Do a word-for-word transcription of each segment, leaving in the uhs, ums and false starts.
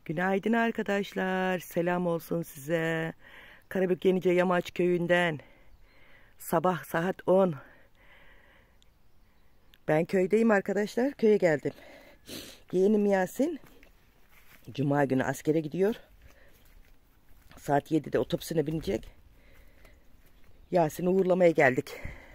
Günaydın arkadaşlar. Selam olsun size. Karabük Yenice Yamaç köyünden. Sabah saat on. Ben köydeyim arkadaşlar. Köye geldim. Yeğenim Yasin Cuma günü askere gidiyor. Saat yedide otobüsüne binecek. Yasin'i uğurlamaya geldik.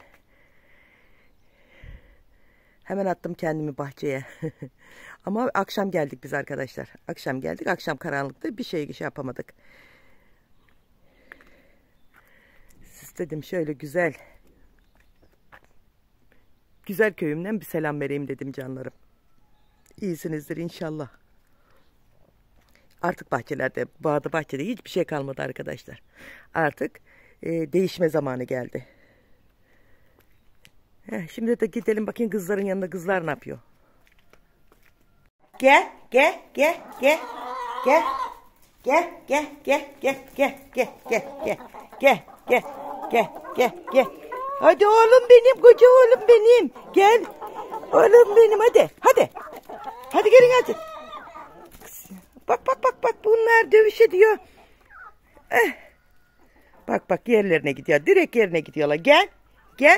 Hemen attım kendimi bahçeye. Ama akşam geldik biz arkadaşlar. Akşam geldik. Akşam karanlıkta bir şey şey yapamadık. Siz dedim şöyle güzel. Güzel köyümden bir selam vereyim dedim canlarım. İyisinizdir inşallah. Artık bahçelerde, bağda bahçede hiçbir şey kalmadı arkadaşlar. Artık e, değişme zamanı geldi. Heh, şimdi de gidelim bakayım kızların yanında, kızlar ne yapıyor? Gel, gel, gel, gel, gel, gel, gel, gel, gel, gel, gel, gel, gel, gel, gel, gel, gel, gel. Hadi oğlum benim, koca oğlum benim. Gel, oğlum benim hadi, hadi. Hadi gelin hadi. Bak bak bak bak bunlar dövüşe diyor. Eh. Bak bak yerlerine gidiyor, direkt yerine gidiyorlar. Gel, gel.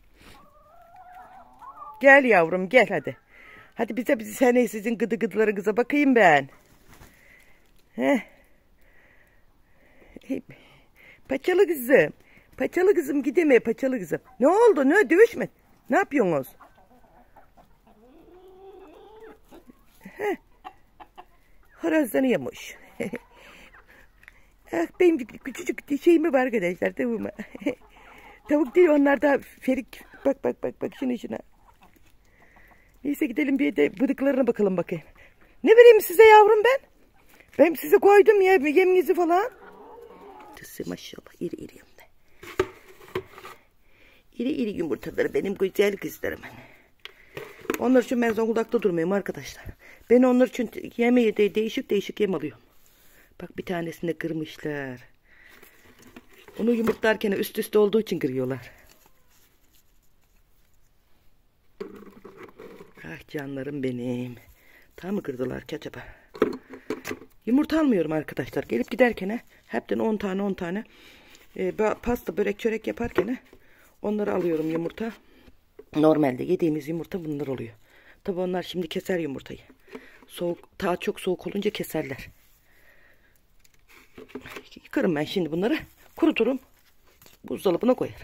Gel yavrum gel hadi. Hadi bize bizi seni sizin gıdı gıdılarınıza bakayım ben. Heh. Paçalı kızım. Paçalı kızım gideme paçalı kızım. Ne oldu ne dövüşme. Ne yapıyorsunuz? Heh. Horozlanıyormuş. Ah, benim küçücük şeyimi var arkadaşlar tavuğuma. Tavuk değil onlar da ferik. Bak bak bak bak şuna şuna. Neyse gidelim bir de bıdıklarına bakalım bakayım. Ne vereyim size yavrum ben? Ben size koydum ya yeminizi falan. Tısı maşallah iri iri de. İri iri yumurtaları benim güzel kızlarım. Onlar için ben Zonguldak'ta durmuyorum arkadaşlar. Ben onlar için yemeği de değişik değişik yem alıyorum. Bak bir tanesini kırmışlar. Onu yumurtlarken üst üste olduğu için kırıyorlar. Ah canlarım benim. Tam mı kırdılar ki acaba? Yumurta almıyorum arkadaşlar. Gelip giderken hepten on tane on tane e, pasta börek çörek yaparken onları alıyorum yumurta. Normalde yediğimiz yumurta bunlar oluyor. Tabi onlar şimdi keser yumurtayı. Soğuk, daha çok soğuk olunca keserler. Yıkarım ben şimdi bunları. Kuruturum. Buzdolabına koyarım.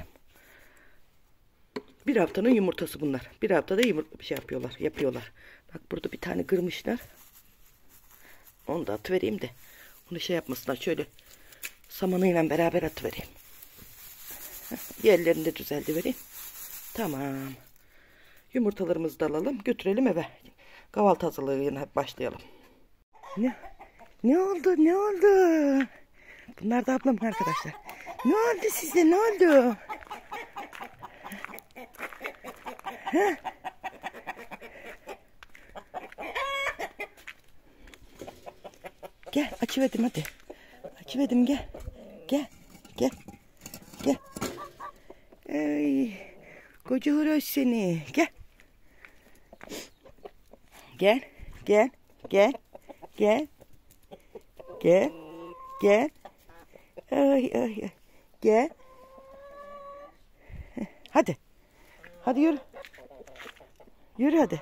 Bir haftanın yumurtası bunlar. Bir haftada yumurta bir şey yapıyorlar. Yapıyorlar. Bak burada bir tane kırmışlar. Onu da atıvereyim de. Onu şey yapmasınlar. Şöyle samanıyla beraber atıvereyim. Yerlerini de düzeldi vereyim. Tamam. Yumurtalarımızı da alalım. Götürelim eve. Kahvaltı hazırlığına başlayalım. Ne? Ne oldu? Ne oldu? Bunlar da ablam arkadaşlar. Ne oldu size? Ne oldu? Heh. Gel açıverdim hadi. Açıverdim gel. Gel. Gel. Gel. Ay, koca horoz seni. Gel. Gel. Gel. Gel. Gel. Gel. Gel. Ay ay ay. Gel. Hadi. Hadi yürü. Yürü hadi.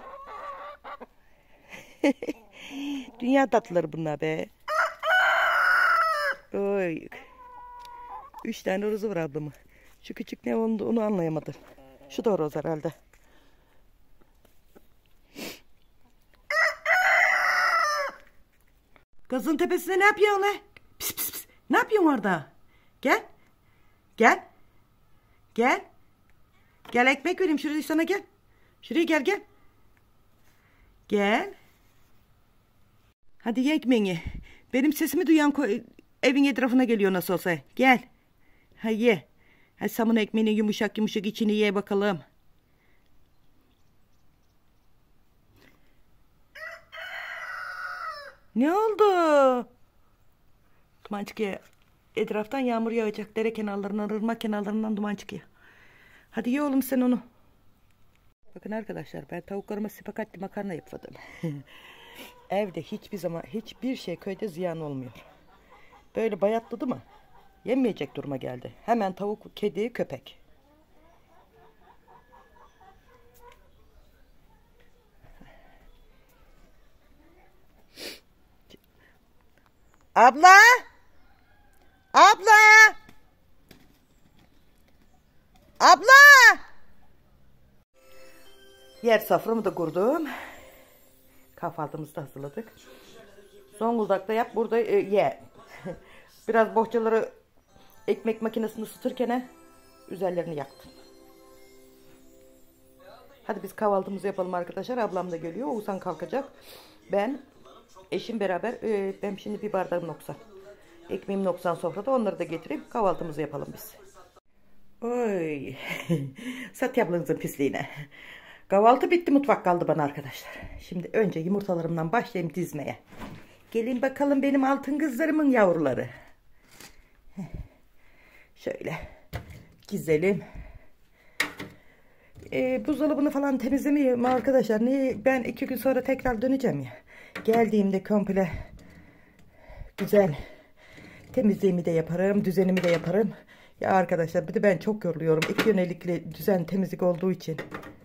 Dünya tatlıları bunlar be. Oy. Üç tane horozu var ablamın. Şu küçük ne onu, onu anlayamadım. Şu da horoz herhalde. Kızın tepesinde ne yapıyorsun lan? Pis pis pis. Ne yapıyorsun orada? Gel. Gel. Gel. Gel ekmek vereyim şuraya sana gel. Şuraya gel gel. Gel. Hadi ye ekmeğini. Benim sesimi duyan evin etrafına geliyor nasıl olsa. Gel. Ha ye. Ha samın ekmeğini yumuşak yumuşak içini ye bakalım. Ne oldu? Duman çıkıyor. Etraftan yağmur yağacak. Dere kenarlarından, ırmak kenarlarından duman çıkıyor. Hadi ye oğlum sen onu. Bakın arkadaşlar ben tavuklarıma spaghetti makarna yapmadım. Evde hiçbir zaman hiçbir şey köyde ziyan olmuyor. Böyle bayatladı mı yemeyecek duruma geldi. Hemen tavuk, kedi, köpek. Abla! Abla! Abla! Yer soframı da kurdum. Kahvaltımızı da hazırladık. Zonguldak'ta yap, burada e, ye. Biraz bohçaları ekmek makinesini ısıtırken üzerlerini yaktım. Hadi biz kahvaltımızı yapalım arkadaşlar. Ablam da geliyor. Oğuzhan kalkacak. Ben, eşim beraber. E, ben şimdi bir bardağım noksan. Ekmeğim noksan sofrada. Onları da getireyim. Kahvaltımızı yapalım biz. Oy. Sat ablanızın pisliğine. Kahvaltı bitti, mutfak kaldı bana arkadaşlar. Şimdi önce yumurtalarımdan başlayayım dizmeye. Gelin bakalım benim altın kızlarımın yavruları. Şöyle güzelim. Ee, buzdolabını falan temizlemeyeyim arkadaşlar. Niye? Ben iki gün sonra tekrar döneceğim ya. Geldiğimde komple güzel temizliğimi de yaparım, düzenimi de yaparım. Ya arkadaşlar bir de ben çok yoruluyorum. İki yönelikli düzen temizlik olduğu için.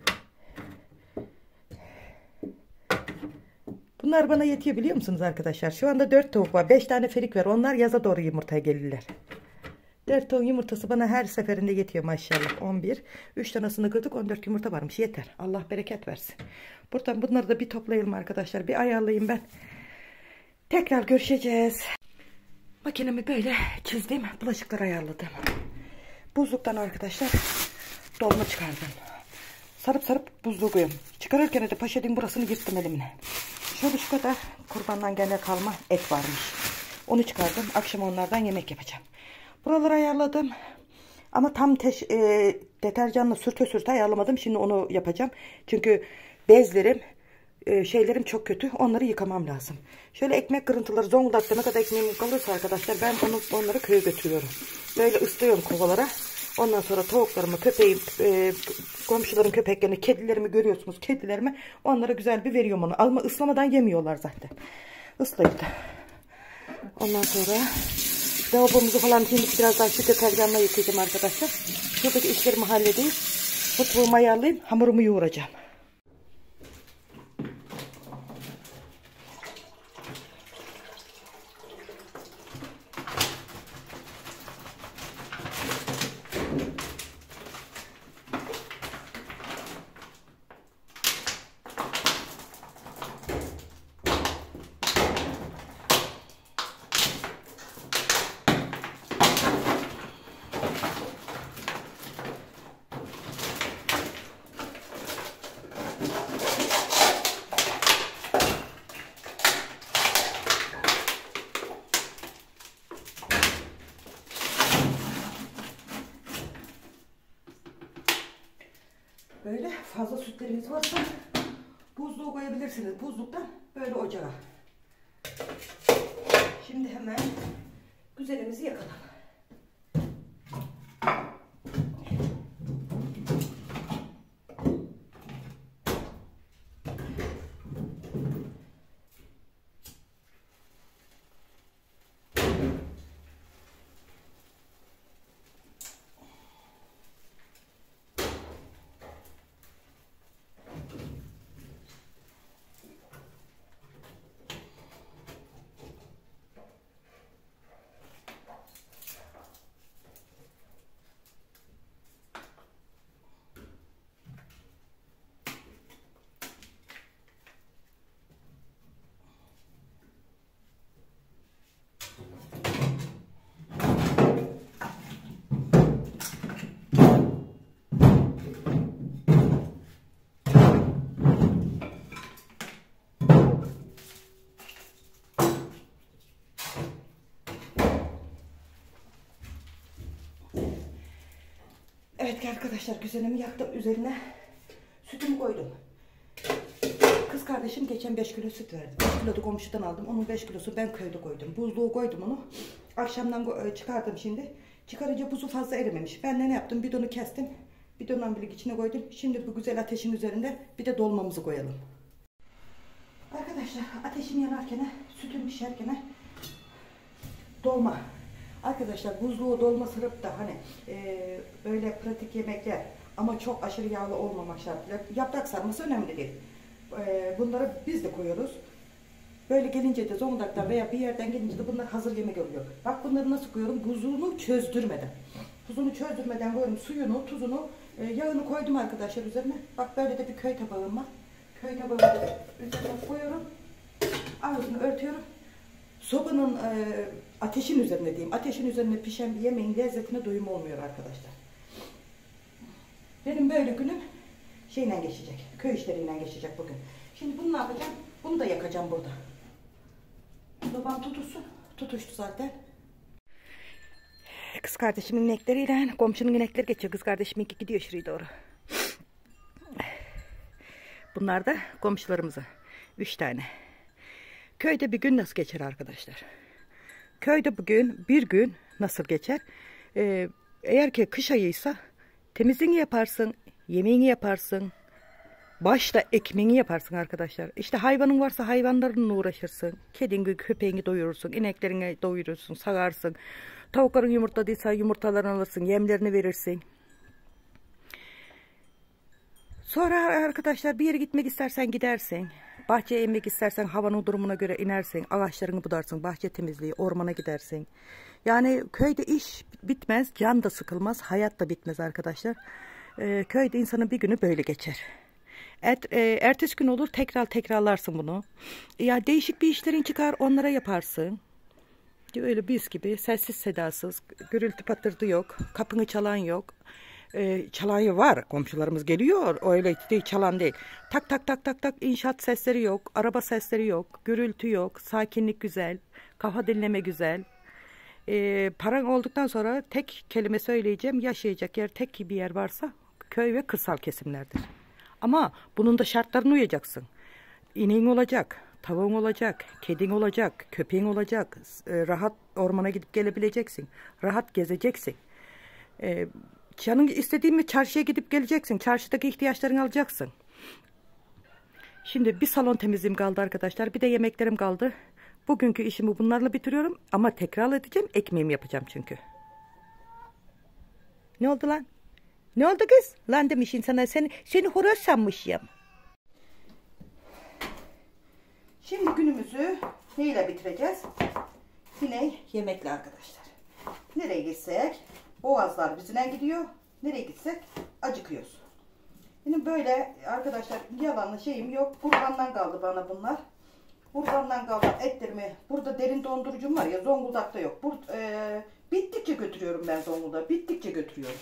Bunlar bana yetiyor biliyor musunuz arkadaşlar? Şu anda dört tavuk var. beş tane ferik var. Onlar yaza doğru yumurtaya gelirler. dört tavuk yumurtası bana her seferinde yetiyor maşallah. on bir. üç tanesini kırdık. on dört yumurta varmış. Yeter. Allah bereket versin. Buradan bunları da bir toplayalım arkadaşlar. Bir ayarlayayım ben. Tekrar görüşeceğiz. Makinemi böyle çizdim. Bulaşıkları ayarladım. Buzluktan arkadaşlar dolma çıkardım. Sarıp sarıp buzluğa koyuyorum. Çıkarırken de poşetin burasını yırttım elimle. Şöyle şu kadar kurbandan gene kalma et varmış. Onu çıkardım. Akşam onlardan yemek yapacağım. Buraları ayarladım. Ama tam teş, e, deterjanla sürte sürte ayarlamadım. Şimdi onu yapacağım. Çünkü bezlerim, e, şeylerim çok kötü. Onları yıkamam lazım. Şöyle ekmek kırıntıları, Zonguldak'ta ne kadar ekmeğim kalırsa arkadaşlar ben onu, onları köye götürüyorum. Böyle ıslıyorum kovalara. Ondan sonra tavuklarımı, köpeğim, e, komşuların köpeklerini, kedilerimi görüyorsunuz. Kedilerime onlara güzel bir veriyorum onu. Ama ıslamadan yemiyorlar zaten. Islayıp da. Ondan sonra lavabomuzu falan şimdi biraz daha şu deterjanla yıkayacağım arkadaşlar. Şuradaki işlerimi halledeyim. Mutfağımı ayarlayayım. Hamurumu yoğuracağım. Böyle fazla sütleriniz varsa buzluğa koyabilirsiniz. Buzluktan böyle ocağa. Şimdi hemen güzelimizi yakalım. Evet arkadaşlar güzelimi yaktım. Üzerine sütümü koydum. Kız kardeşim geçen beş kilo süt verdi. beş kilo da komşudan aldım. Onun beş kilosu ben köyde koydum. Buzluğa koydum onu. Akşamdan çıkardım şimdi. Çıkarınca buzu fazla erimemiş. Ben de ne yaptım? Bidonu kestim. Bidonun birlik içine koydum. Şimdi bu güzel ateşin üzerinde bir de dolmamızı koyalım. Arkadaşlar ateşim yanarken, sütüm pişerken dolma. Arkadaşlar buzluğu dolma sırıp da hani e, böyle pratik yemekler ama çok aşırı yağlı olmamak şartıyla yaprak sarması önemli değil. E, bunları biz de koyuyoruz. Böyle gelince de Zonguldak'tan veya bir yerden gelince de bunlar hazır yemek oluyor. Bak bunları nasıl koyuyorum? Buzluğunu çözdürmeden. Buzunu çözdürmeden koyuyorum. Suyunu, tuzunu, e, yağını koydum arkadaşlar üzerine. Bak böyle de bir köy tabağım var. Köy tabağını da üzerine koyuyorum. Ağzını örtüyorum. Sobanın e, ateşin üzerine diyeyim. Ateşin üzerine pişen bir yemeğin lezzetine doyum olmuyor arkadaşlar. Benim böyle günüm şeyle geçecek. Köy işleriyle geçecek bugün. Şimdi bunu ne yapacağım? Bunu da yakacağım burada. Soban tutuşsun. Tutuştu zaten. Kız kardeşimin inekleriyle komşunun inekleri geçiyor. Kız kardeşimin iki gidiyor şuraya doğru. Bunlar da komşularımızın. Üç tane. Köyde bir gün nasıl geçer arkadaşlar? Köyde bugün bir gün nasıl geçer? Ee, eğer ki kış ayıysa temizliğini yaparsın, yemeğini yaparsın, başta ekmeğini yaparsın arkadaşlar. İşte hayvanın varsa hayvanlarınla uğraşırsın. Kedini, köpeğini doyurursun, ineklerini doyurursun, sağarsın. Tavukların yumurtladıysa yumurtalarını alırsın, yemlerini verirsin. Sonra arkadaşlar bir yere gitmek istersen gidersin. Bahçeye inmek istersen havanın durumuna göre inersin. Ağaçlarını budarsın, bahçe temizliği, ormana gidersin. Yani köyde iş bitmez, can da sıkılmaz, hayat da bitmez arkadaşlar. Ee, köyde insanın bir günü böyle geçer. Et, e, ertesi gün olur tekrar tekrarlarsın bunu. Ya değişik bir işlerin çıkar, onlara yaparsın. Öyle biz gibi sessiz sedasız, gürültü patırtı yok, kapını çalan yok. Ee, çalan var, komşularımız geliyor, öyle değil, çalan değil. Tak tak tak tak tak inşaat sesleri yok, araba sesleri yok, gürültü yok, sakinlik güzel, kafa dinleme güzel. Ee, paran olduktan sonra tek kelime söyleyeceğim, yaşayacak yer tek bir yer varsa köy ve kırsal kesimlerdir. Ama bunun da şartlarına uyacaksın. İneğin olacak, tavuğun olacak, kedin olacak, köpeğin olacak, e, rahat ormana gidip gelebileceksin, rahat gezeceksin. E, canın istediğin mi çarşıya gidip geleceksin, çarşıdaki ihtiyaçlarını alacaksın. Şimdi bir salon temizliğim kaldı arkadaşlar, bir de yemeklerim kaldı. Bugünkü işimi bunlarla bitiriyorum ama tekrar edeceğim, ekmeğimi yapacağım çünkü. Ne oldu lan? Ne oldu kız? Lan demiş insana, seni, seni horoz sanmışım. Şimdi günümüzü neyle bitireceğiz? Yine yemekle arkadaşlar. Nereye gitsek boğazlar bizimle gidiyor. Nereye gitsek acıkıyoruz. Benim böyle arkadaşlar yalanlı şeyim yok. Kurbandan kaldı bana bunlar. Kurbandan kaldı etlerimi. Burada derin dondurucum var ya, Zonguldak'ta yok. Burada, e, bittikçe götürüyorum ben Zonguldak'a. Bittikçe götürüyorum.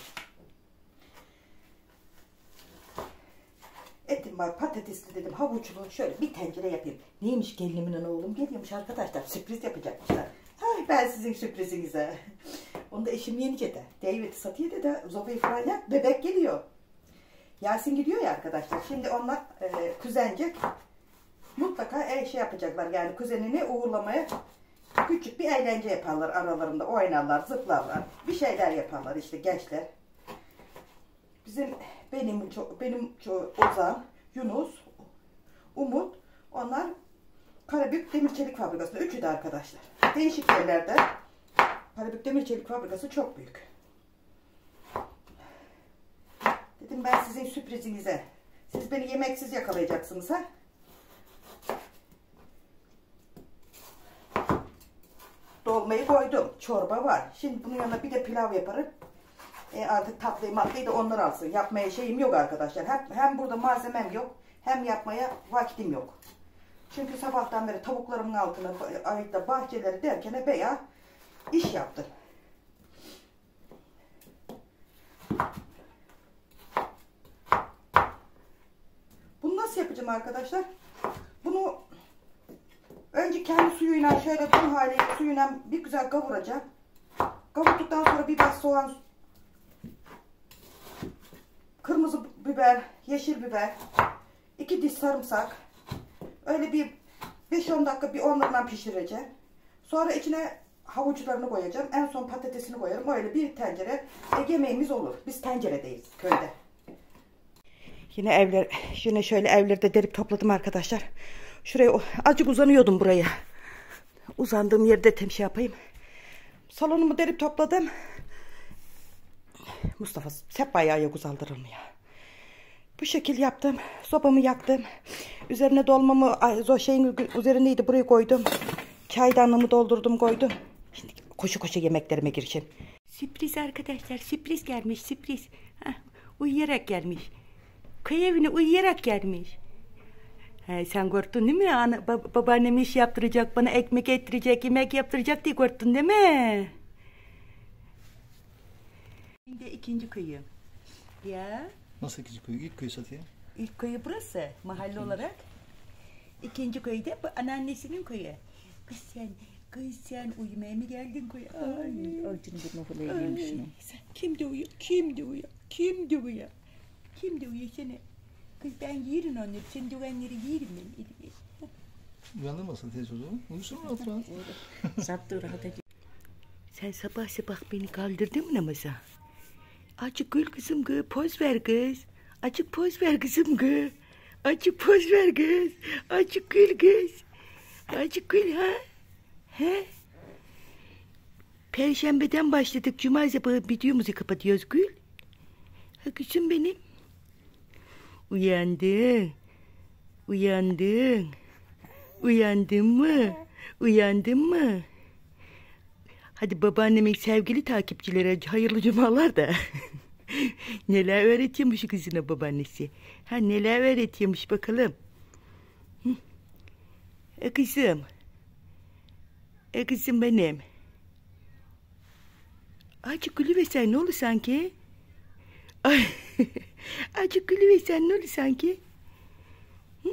Etim var, patatesli dedim, havuçlu, şöyle bir tencere yapayım. Neymiş gelinimin oğlum geliyormuş arkadaşlar, sürpriz yapacakmışlar. Hay ben sizin sürprizinize. Onu da eşim yenice de, David Satiye de de zobayı falan yak, bebek geliyor. Yasin gidiyor ya arkadaşlar, şimdi onlar e, kuzencek mutlaka e, şey yapacaklar, yani kuzenini uğurlamaya küçük bir eğlence yaparlar aralarında, oynarlar, zıplarlar, bir şeyler yaparlar işte gençler. Bizim benim benim Ozan, Yunus, Umut, onlar Karabük Demir Çelik Fabrikası'nda, üçü de arkadaşlar. Değişik yerlerde. Karabük Demir Çelik Fabrikası çok büyük. Dedim ben sizin sürprizinize. Siz beni yemeksiz yakalayacaksınız ha? Dolmayı koydum. Çorba var. Şimdi bunun yanına bir de pilav yaparım. E artık tatlıyı matlıyı da onlar alsın. Yapmaya şeyim yok arkadaşlar. Hem, hem burada malzemem yok, hem yapmaya vaktim yok. Çünkü sabahtan beri tavuklarımın altına ayıkta bahçeleri derken bayağı iş yaptım. Bunu nasıl yapacağım arkadaşlar? Bunu önce kendi suyuyla şöyle bu haliyle suyuyla bir güzel kavuracağım. Kavurduktan sonra biber, soğan, kırmızı biber, yeşil biber, iki diş sarımsak. Öyle bir beş on dakika bir onlardan pişireceğim. Sonra içine havuçlarını koyacağım. En son patatesini koyarım. Öyle bir tencere e, yemeğimiz olur. Biz tenceredeyiz köyde. Yine evler, yine şöyle evlerde derip topladım arkadaşlar. Şuraya azıcık uzanıyordum buraya. Uzandığım yerde tem şey yapayım. Salonumu derip topladım. Mustafa hep bayağı yok uzaldırılmıyor. Bu şekil yaptım. Sobamı yaktım. Üzerine dolmamı o şeyin üzerineydi buraya koydum. Çaydanlığımı doldurdum koydum. Şimdi koşu koşu yemeklerime gireceğim. Sürpriz arkadaşlar, sürpriz gelmiş, sürpriz. Heh, uyuyarak gelmiş. Köy evine uyuyarak gelmiş. He, sen korktun değil mi? Ana, bab babaannem iş yaptıracak, bana ekmek getirecek, yemek yaptıracak diye korktun değil mi? Şimdi ikinci köyü. Ya. Nasıl ikinci köyü? İlk köyü Safiye. İlk köyü burası, mahalle ikinci olarak. İkinci köyü de bu anneannesinin köyü. Kız sen, kız sen uyumaya mı geldin köye? Ay, acını bir nefele yemişsin. Sen kim de uyuyor, kim de uyuyor, kim de uyuyor? Kim de uyuyor seni? Kız ben yerim onları, sen duvenleri yerim ben. Uyandırmasın teyze o zaman. Uyusun rahat rahat. Sattı rahat ediyor. Sen sabah sabah beni kaldırdın mı namaza? Açık gül kızım gı, poz ver kız. Açık poz ver kızım gı. Açık poz ver kız. Açık gül kız. Açık gül ha. He? Perşembeden başladık. Cuma sabahı videomuzu kapatıyoruz gül. Ha kızım benim. Uyandın. Uyandın. Uyandın mı? Uyandın mı? Hadi babaannemin sevgili takipçilere hayırlı cumalar da. Neler öğretiyormuş kızına babaannesi. Ha neler öğretiyormuş bakalım. Hı. E kızım. E kızım benim. Azıcık gülüversen ne olur sanki? Ay. Azıcık gülüversen ne olur sanki? Hı?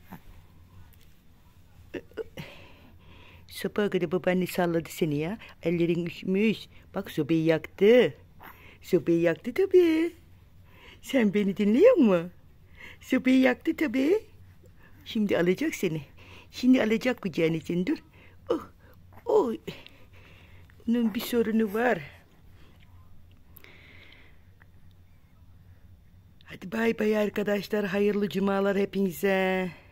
Sabaha kadar babaanne salladı seni ya. Ellerin üşümüş. Bak sobayı yaktı. Sobayı yaktı tabii. Sen beni dinliyor musun? Sobayı yaktı tabii. Şimdi alacak seni. Şimdi alacak kucağına seni dur. Oh, oh. Onun bir sorunu var. Hadi bay bay arkadaşlar. Hayırlı cumalar hepinize.